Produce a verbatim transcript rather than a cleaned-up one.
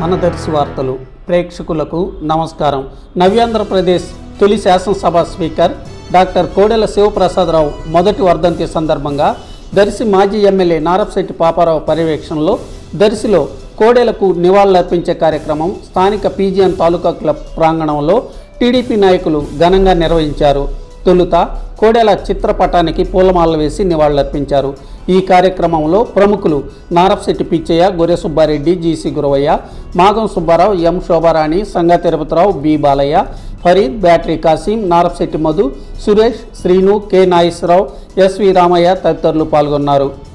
మన దర్శి వార్తలు ప్రేక్షకులకు నమస్కారం. నవ్యాంధ్రప్రదేశ్ తొలి శాసనసభ స్పీకర్ డాక్టర్ కోడెల శివప్రసాదరావు మొదటి వర్ధంతి సందర్భంగా దర్శి మాజీ ఎమ్మెల్యే నారపశెట్టి పాపారావు పర్యవేక్షణలో దర్శిలో కోడెలకు నివాళులర్పించే కార్యక్రమం స్థానిక పీజీఎన్ తాలూకా క్లబ్ ప్రాంగణంలో టీడీపీ నాయకులు ఘనంగా నిర్వహించారు. తొలుత కోడెల చిత్రపటానికి పూలమాలలు వేసి నివాళులర్పించారు. ఈ కార్యక్రమంలో ప్రముఖులు Narapasetti Pitchaiah, Gorre Subbareddy, GC Guravaiah, Magam Subbarao, M Shobharani, Sanga Tirupatirao, B Balaiah, Farid, battery Kasim, Narapasetti Madhu, Suresh, Srinu, K Nageswararao, SV Ramaiah తదితరులు పాల్గొన్నారు.